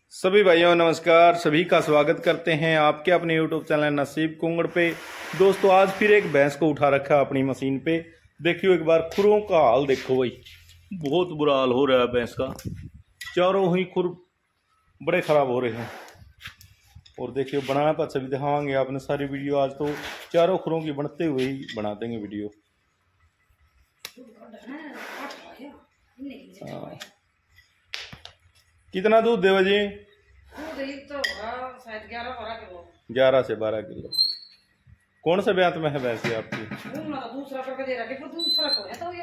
सभी भाइयों नमस्कार। सभी का स्वागत करते हैं आपके अपने YouTube चैनल नसीब कुंगड़ पे। दोस्तों आज फिर एक भैंस को उठा रखा है अपनी मशीन पे। देखियो एक बार खुरों का हाल देखो भाई, बहुत बुरा हाल हो रहा है भैंस का। चारों ही खुर बड़े खराब हो रहे हैं। और देखियो बनाना पर सभी दिखावांगे आपने सारी वीडियो। आज तो चारों खुरों की बनते हुए ही बना देंगे वीडियो। कितना दूध देवा जी? तो शायद 11 से 12 किलो। कौन सा ब्यात में है भैंस आपकी? दूसरा करके दे रहा दूसरा को है तो ये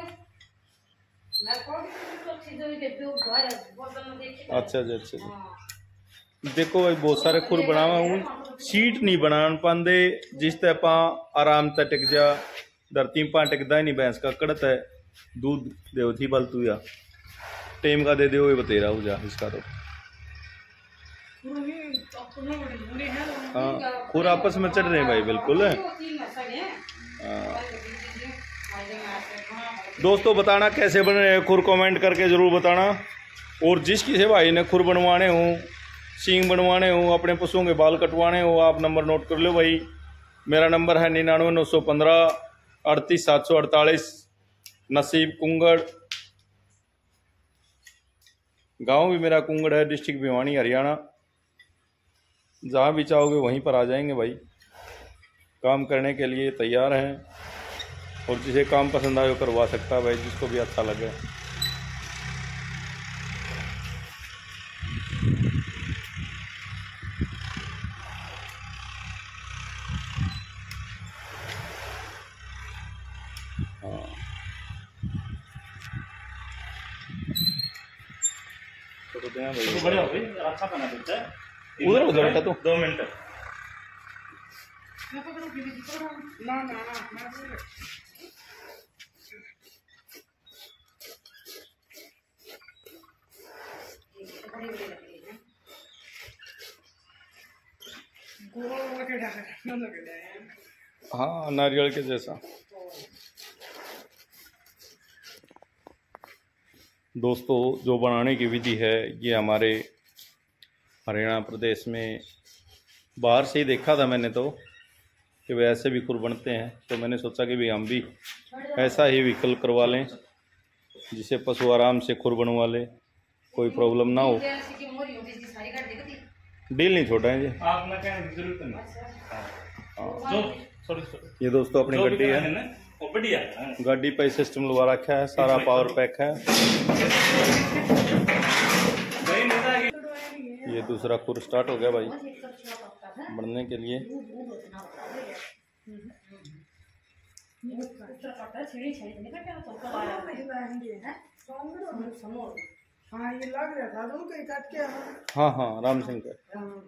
अच्छा जी अच्छा जी। देखो भाई बहुत सारे खुर बनावा हूँ, सीट नहीं बना पाते जिस तरह पा आराम तक टिक जा। धरती पा टिकदा ही नहीं भैंस का कड़त है। दूध दे थी बलतू या टेम का दे दे बतेरा हो जा इसका। तो हाँ खुर आपस में चढ़ रहे हैं भाई बिल्कुल। दोस्तों बताना कैसे बन रहे हैं खुर, कमेंट करके ज़रूर बताना। और जिस किसी भाई ने खुर बनवाने हो, सींग बनवाने हो, अपने पशुओं के बाल कटवाने हो, आप नंबर नोट कर लो भाई। मेरा नंबर है 99 915 38 748। नसीब कुंगड़, गांव भी मेरा कुंगड़ है, डिस्ट्रिक्ट भिवानी हरियाणा। जहाँ भी चाहोगे वहीं पर आ जाएंगे भाई। काम करने के लिए तैयार हैं और जिसे काम पसंद आए वो करवा सकता है भाई, जिसको भी अच्छा लगे। हाँ तो देना भाई, तो बढ़िया हो गई, अच्छा बना देता है। उधर उधर बेटा तो 2 मिनट हाँ नारियल के जैसा। दोस्तों जो बनाने की विधि है ये हमारे हरियाणा प्रदेश में बाहर से ही देखा था मैंने तो कि वे ऐसे भी खुर बनते हैं। तो मैंने सोचा कि भाई हम भी ऐसा ही विकल्प करवा लें जिसे पशु आराम से खुर बनवा ले, कोई प्रॉब्लम ना हो। डील नहीं छोटा है जी। आप ना कहने की जरूरत नहीं। जो सॉरी ये दोस्तों अपनी गड्डी है, वो बढ़िया है। गाड़ी पे सिस्टम लगा रखा है, सारा पावर पैक है। ये दूसरा खुर स्टार्ट हो गया भाई बनने के लिए। हाँ ये लग रहा था तो कहीं काट के हाँ हाँ राम सिंह का।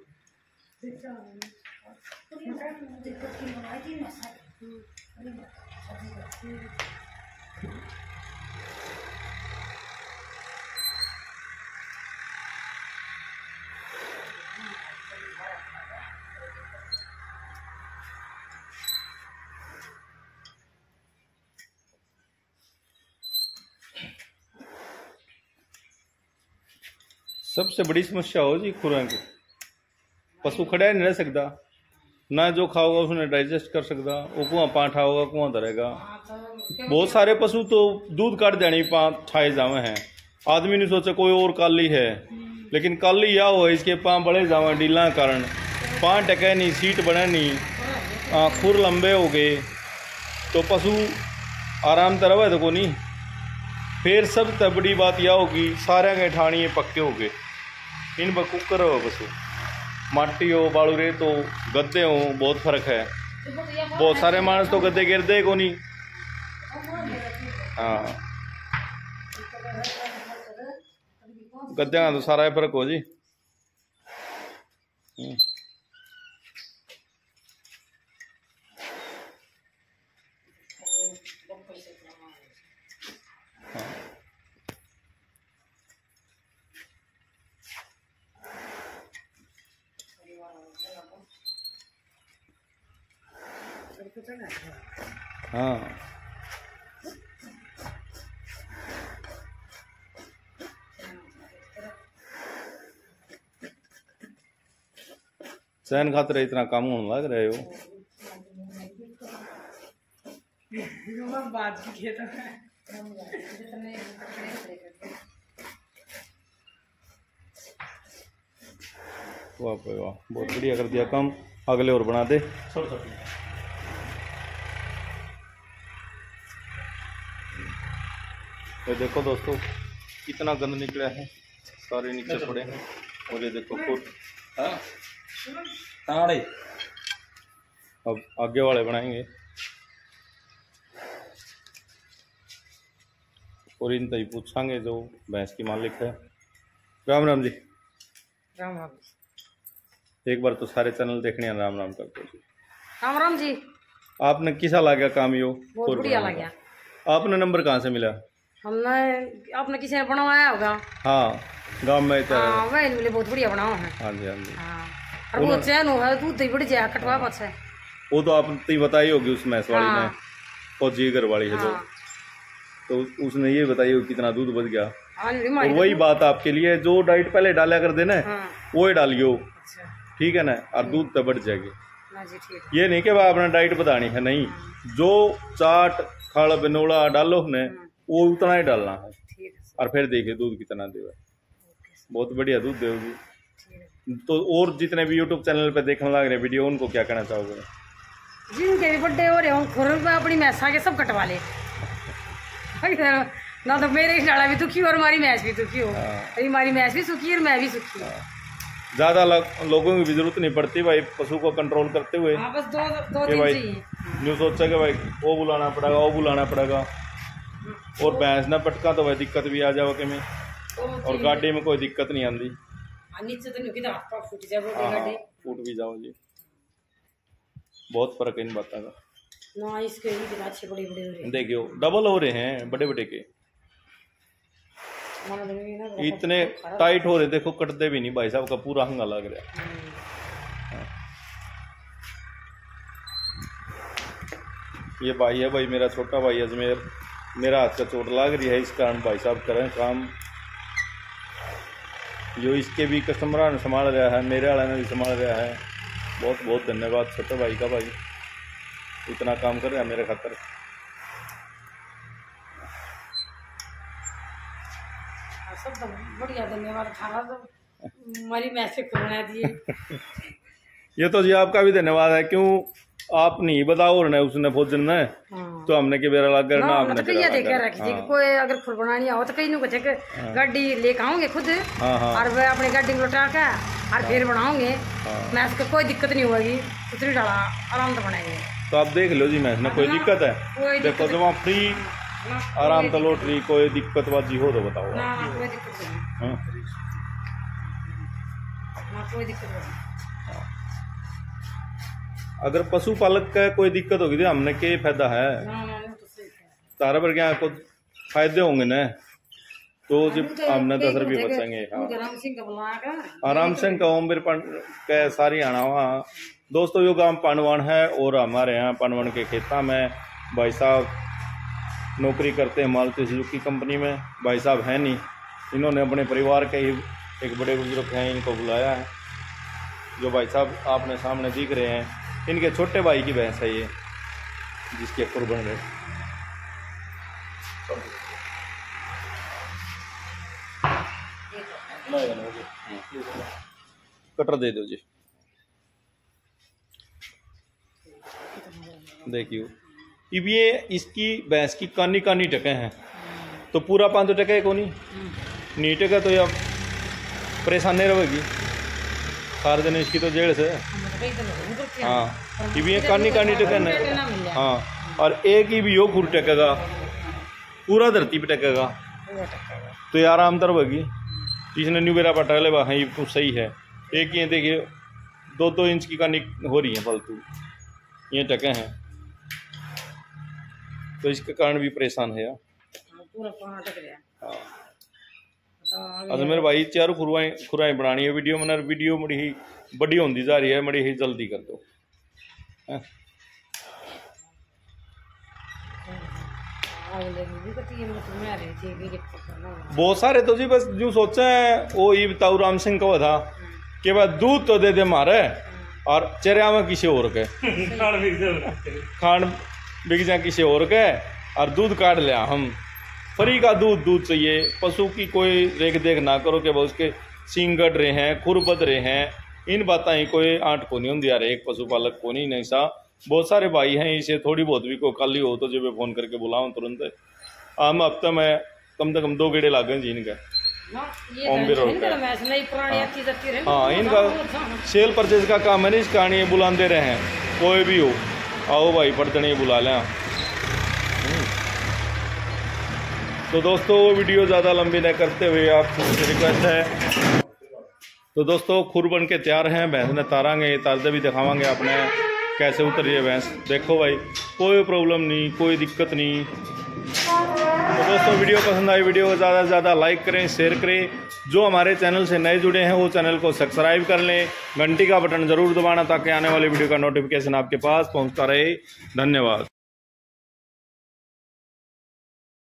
सबसे बड़ी समस्या हो जी खुरां की, पशु खड़ा नहीं रह सकता ना, जो खाओगा उसने डाइजेस्ट कर सकता। वो कुआं पाठा होगा कुआं धरेगा। बहुत सारे पशु तो दूध काट देने पा ठाए जावे हैं। आदमी ने सोचा कोई और काली है, लेकिन काली या हो इसके पा बड़े जावे डीला कारण पा टके नहीं, सीट बने नहीं, खुर लंबे हो गए तो पशु आराम से रहे तो को नहीं। फिर सब तब बड़ी बात यह होगी सारे के ठाणी पक्के हो गए। इन पर कुकर हो पशु, माटी हो बालू रे तो गद्दे हो, बहुत फर्क है। बहुत सारे मानस तो गद्दे गिरते को नहीं। हाँ गद्दे का तो सारा फर्क हो जी। हाँ सहन खातर इतना काम होने लग रहे हो। बात की खेत वाह भाई वाह, बहुत बढ़िया कर दिया काम। अगले और बना दे। ये देखो दोस्तों कितना गंद निकला है, सारे नीचे पड़े हैं। और ये देखो फुट। अब आगे वाले बनाएंगे और इन तई पूछांगे जो भैंस की मालिक है। राम राम जी। राम राम एक बार तो सारे चैनल देखने हैं। राम राम करते जी। राम राम जी। आपने किसा लगा काम यो? बहुत बढ़िया लग गया। आपने नंबर कहाँ से मिला? हमने आपने किसी ने बनवाया होगा। हाँ गांव में तो हाँ वही मिले, बहुत बढ़िया बनाओ है। हाँ जी हाँ जी। हाँ और वो चैन है दूध दही बढ़ जाए कटवा पास है। वो तो आपने बताई होगी उस मैस वाली ने, फौजी घर वाली है जो, तो उसने ये बताई होगी कितना दूध बच गया। और वही बात आपके लिए, जो डाइट पहले डाला कर देना वो ही डालियो, ठीक है ना, और दूध तो बढ़ जाएगी। ये नहीं कि भाई अपना डाइट बतानी है, नहीं, जो चाट खड़ बिनोला डालो ने वो उतना ही डालना है। और फिर देखिए दूध कितना देगा, बहुत बढ़िया दूध देगी। तो और जितने भी यूट्यूब चैनल पे देखने लग रहे वीडियो, उनको क्या कहना चाहोगे? जिनके भी बर्थडे हो रहे हो खुर में अपनी मैसा के सब कटवा ले ना, तो मेरे डाला भी दुखी और हमारी मैच भी दुखी हो, हमारी मैच भी सुखी और मैं भी सुखी। ज्यादा लोगों की भी जरूरत नहीं पड़ती भाई पशु को कंट्रोल करते हुए। बस दो कि भाई न्यू सोचा कि भाई वो बुलाना पड़ेगा वो बुलाना पड़ेगा, और भैंस ना पटका तो भाई दिक्कत भी आ जाओ में, और गाड़ी में कोई दिक्कत नहीं आती। नीचे तो नहीं हाथ पाँव फूट जाए, फूट भी जाओ जी, बहुत फर्क है इन बातों का ना। इसके ही अच्छे बड़े बड़े हो रहे, देखियो डबल हो रहे हैं बड़े बड़े के, इतने टाइट हो रहे, देखो कटते भी नहीं भाई साहब का पूरा हंगा लग रहा है। ये भाई है भाई मेरा छोटा भाई अजमेर, मेरा हाथ का चोट लग रही है, इस कारण भाई साहब करें काम। जो इसके भी कस्टमर ने संभाल रहा है, मेरे वाले ने भी संभाल रहा है। बहुत बहुत धन्यवाद छोटे भाई का, भाई इतना काम कर रहा है मेरे खातर। सब बढ़िया धन्यवाद खाना तो हमारी मैसेज करना दिए। ये तो जी आपका भी धन्यवाद है, क्यों आप नहीं बताओ और नहीं उसने भोजन ने तो हमने के बेरा लग गया ना, हमने तो ये देखा रखी थी कि कोई अगर फुल बनानी हो तो कहीं नु कुछ गाड़ी लेके आओगे खुद, और वे अपनी गाड़ी में लौटा के और फिर बनाओगे। मैस को कोई दिक्कत नहीं होगी, उतनी डाला आराम से बनाएंगे। तो आप देख लो जी मैस ना कोई दिक्कत है, देखो जब आप फ्री आराम से लौट रही, कोई दिक्कत बाजी हो तो बताओ। ना कोई दिक्कत नहीं, ना कोई दिक्कत नहीं। अगर पशुपालक का कोई दिक्कत होगी तो हमने क्या फायदा है? तारा पर क्या कुछ फायदे होंगे ना, तो जब हमने 10 रुपये बचेंगे। आराम सिंह का ओम के सारी आना वहाँ दोस्तों, यो गांव पानवान है, और हमारे यहाँ पानवान के खेता में भाई साहब नौकरी करते हैं मारुति सुजुकी कंपनी में। भाई साहब हैं नहीं, इन्होंने अपने परिवार के ही एक बड़े बुजुर्ग हैं, इनको बुलाया है। जो भाई साहब आपने सामने दिख रहे हैं, इनके छोटे भाई की भैंस है ये, जिसके खुर बन रहे। कटर दे दो जी, देखियो अब ये इसकी भैंस की कानी कानी टके हैं, तो पूरा 5 टके को नहीं टके तो ये परेशानी रहेगी सारे दिन इसकी तो जेल से। हाँ अब ये कानी कानी टके नहीं। हाँ और एक ही भी यो खुर टकेगा, पूरा धरती पे टकेगा, तो ये आराम तर होगी। इसने न्यू बेरा पटा ले हाँ ये तो सही है। एक ये देखिए 2-2 इंच की कानी हो रही है फालतू, ये टके हैं, तो इसके कारण भी परेशान है। हाँ अच्छा मेरे भाई चारों खुराएं बनानी है, वीडियो में वीडियो बड़ी ही बड़ी होती जा रही है, बड़ी ही जल्दी कर दो। बहुत सारे तो जी बस जो सोचा है वो ये बताऊ राम सिंह का था कि भाई दूध तो दे दे मारे और चेहरा में किसी और के खान बिक जा किसी और के और दूध काट लिया हम फ्री का दूध चाहिए। पशु की कोई रेख देख ना करो कि वो उसके सींग गड़ रहे हैं, खुर बद रहे हैं, इन बातें ही कोई आंट को नहीं होंगी यार। एक पशुपालक को नहीं सा बहुत सारे भाई हैं, इसे थोड़ी बहुत भी कोई कल ही हो तो जब फोन करके बुलाऊं तुरंत। हम हफ्ते में कम से कम 2 गेड़े लागे जी इनके ओमबी रोड पे। हाँ इनका सेल परचेज का काम है, इस कहानी बुलाते रहे हैं कोई भी हो, आओ भाई पटदनी बुला लें। तो दोस्तों वीडियो ज़्यादा लंबी न करते हुए आपसे रिक्वेस्ट है, तो दोस्तों खुर बन के तैयार हैं, भैंस ने तारांगे, तारते भी दिखावांगे अपने कैसे उतर रही है भैंस। देखो भाई कोई प्रॉब्लम नहीं, कोई दिक्कत नहीं। तो दोस्तों वीडियो पसंद आई, वीडियो को ज़्यादा से ज़्यादा लाइक करें, शेयर करें। जो हमारे चैनल से नए जुड़े हैं वो चैनल को सब्सक्राइब कर लें, घंटी का बटन ज़रूर दबाना ताकि आने वाली वीडियो का नोटिफिकेशन आपके पास पहुंचता रहे। धन्यवाद।